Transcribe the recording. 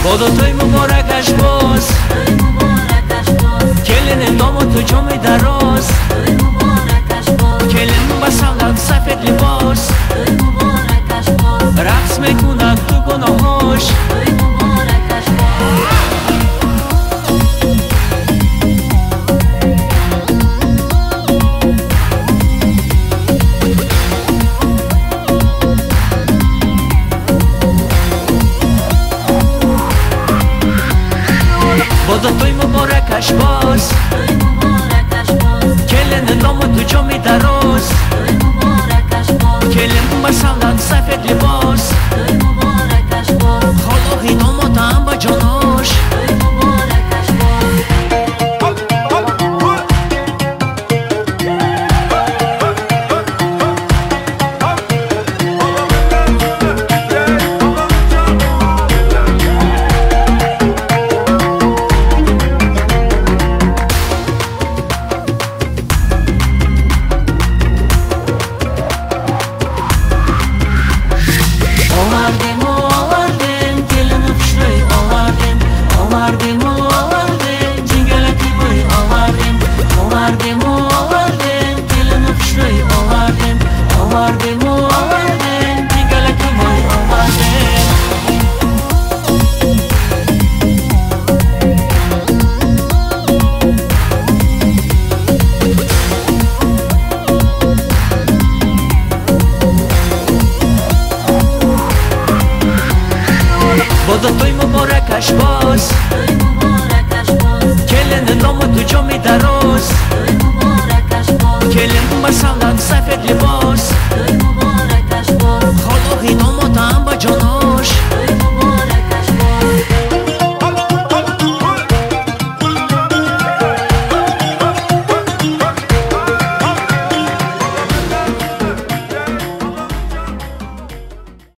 بادا توی مبارکش باز کلین داماد تو جام دراز کلین با سلام سفید لباس رقص میکنن تو گناهاش بادا توی مبارکش باز کلین داماد تو جام دراز کلین با سلام سفید لباس خلاقی داماد هم با جاناش بادا توی مبارکش باز کلین داماد تو جام دراز